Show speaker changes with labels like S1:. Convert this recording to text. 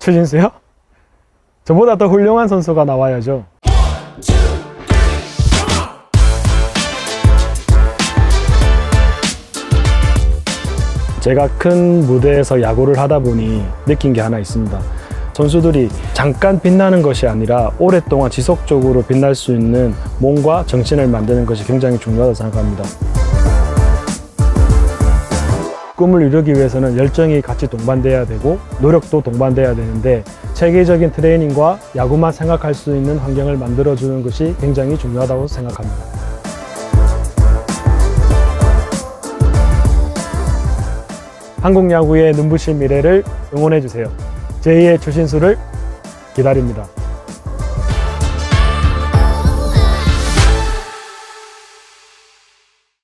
S1: 추신수요? 저보다 더 훌륭한 선수가 나와야죠. 제가 큰 무대에서 야구를 하다 보니 느낀 게 하나 있습니다. 선수들이 잠깐 빛나는 것이 아니라 오랫동안 지속적으로 빛날 수 있는 몸과 정신을 만드는 것이 굉장히 중요하다고 생각합니다. 꿈을 이루기 위해서는 열정이 같이 동반돼야 되고 노력도 동반돼야 되는데 체계적인 트레이닝과 야구만 생각할 수 있는 환경을 만들어주는 것이 굉장히 중요하다고 생각합니다. 한국 야구의 눈부신 미래를 응원해주세요. 제2의 추신수를 기다립니다.